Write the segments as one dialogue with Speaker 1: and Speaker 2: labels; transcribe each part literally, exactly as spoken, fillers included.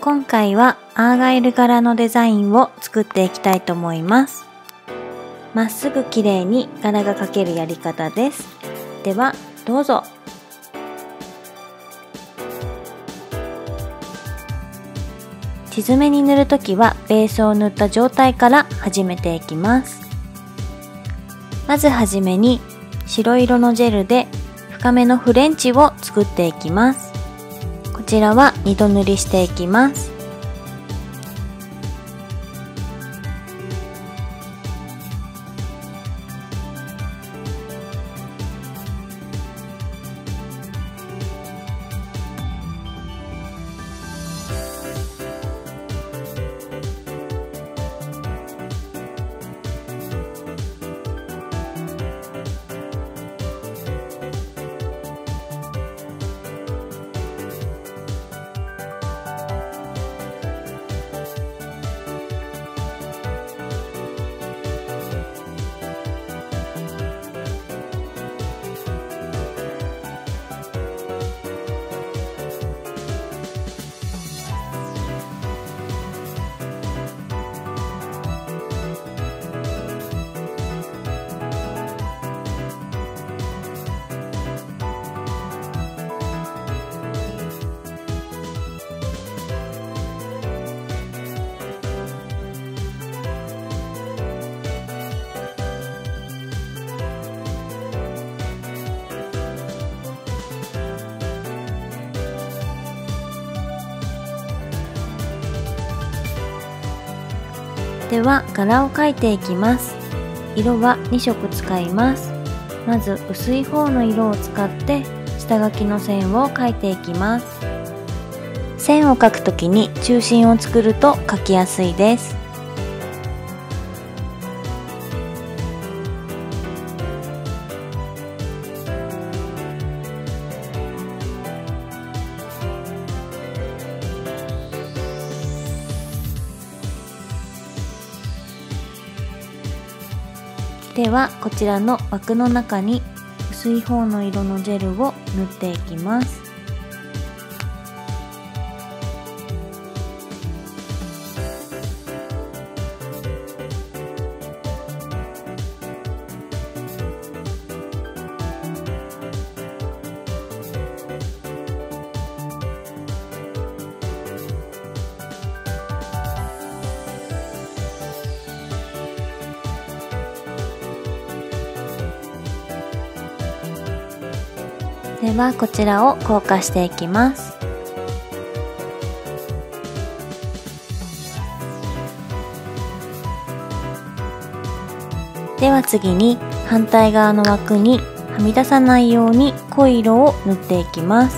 Speaker 1: 今回はアーガイル柄のデザインを作っていきたいと思います。まっすぐ綺麗に柄が描けるやり方です。ではどうぞ。地図目に塗るときはベースを塗った状態から始めていきます。まずはじめに白色のジェルで深めのフレンチを作っていきます。こちらはにど塗りしていきます。では柄を描いていきます。色はにしょく使います。まず薄い方の色を使って下書きの線を描いていきます。線を描くときに中心を作ると描きやすいです。ではこちらの枠の中に薄い方の色のジェルを塗っていきます。ではこちらを硬化していきます。では次に反対側の枠にはみ出さないように濃い色を塗っていきます。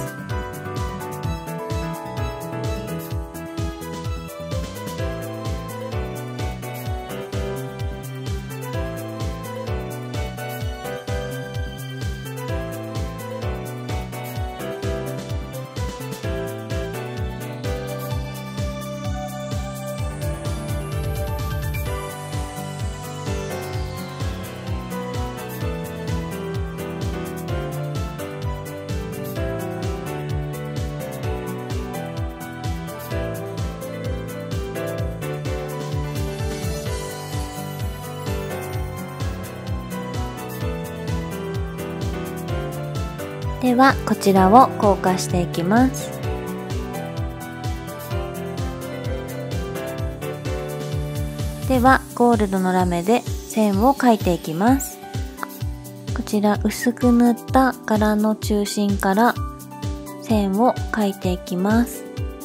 Speaker 1: ではこちらを硬化していきます。ではゴールドのラメで線を描いていきます。こちら薄く塗った柄の中心から線を描いていきます。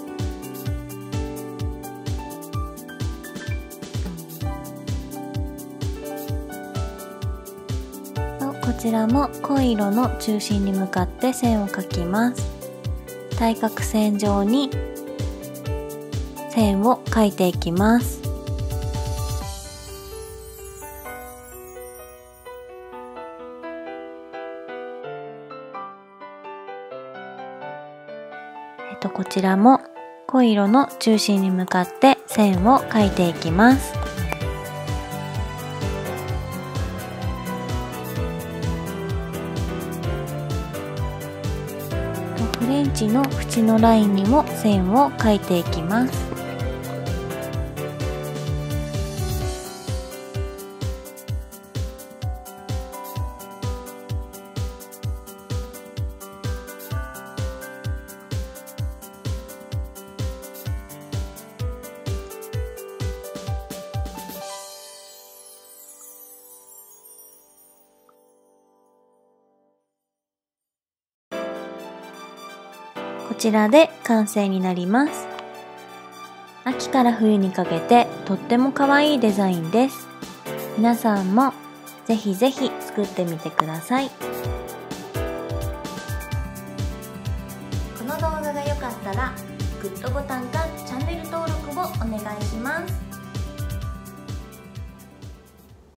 Speaker 1: こちらも濃い色の中心に向かって線を描きます。対角線上に線を描いていきます。えっとこちらも濃い色の中心に向かって線を描いていきます。
Speaker 2: フレン
Speaker 1: ちの縁のラインにも線を描いていきます。こちらで完成になります。秋から冬にかけてとっても可愛いデザインです。皆さんもぜひぜひ作ってみてください。この動画が良かったらグッドボタンかチャンネル登録をお願いします。